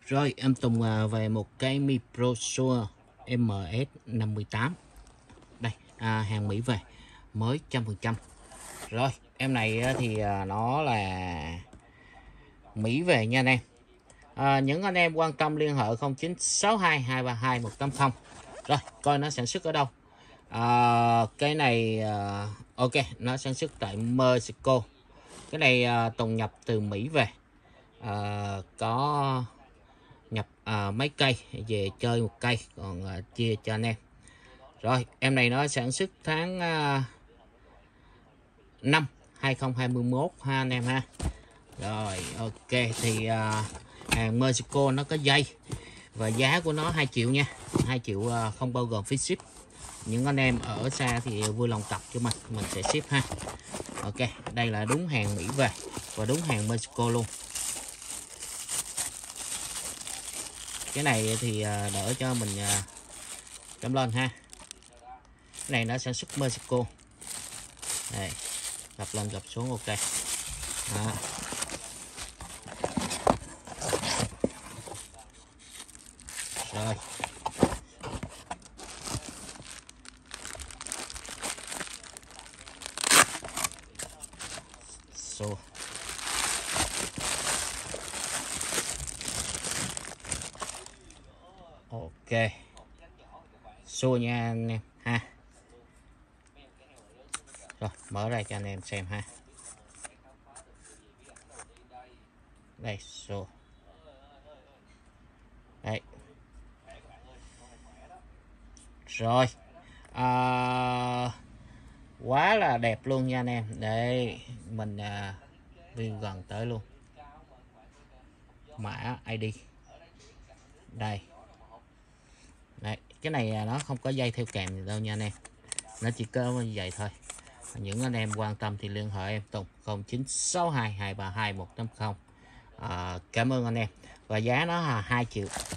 Rồi em Tùng về một cái Mi Pro Shure MS58. Đây hàng Mỹ về mới 100%. Rồi em này thì nó là Mỹ về nha anh em. Những anh em quan tâm liên hệ 0962 232 180. Rồi coi nó sản xuất ở đâu. Cái này ok, nó sản xuất tại Mexico. Cái này Tùng nhập từ Mỹ về. Có nhập mấy cây về chơi một cây, còn chia cho anh em. Rồi em này nó sản xuất tháng 5 2021 ha anh em ha. Rồi ok thì hàng Mexico nó có dây và giá của nó 2 triệu nha, 2 triệu không bao gồm phí ship. Những anh em ở xa thì vui lòng tập cho mình sẽ ship ha. Ok, đây là đúng hàng Mỹ về và đúng hàng Mexico luôn. Cái này thì đỡ cho mình cắm lên ha. Cái này nó sản xuất Mexico. Đây, gập lên gập xuống ok. Đó. Rồi. So. Ok. Xua nha anh em ha. Rồi mở ra cho anh em xem ha. Đây xua. Đây. Rồi quá là đẹp luôn nha anh em. Đây mình viên gần tới luôn. Mã ID đây. Đấy, cái này nó không có dây theo kèm gì đâu nha anh em, nó chỉ có như vậy thôi. Những anh em quan tâm thì liên hệ em Tùng 0962 232 180. Cảm ơn anh em. Và giá nó là 2 triệu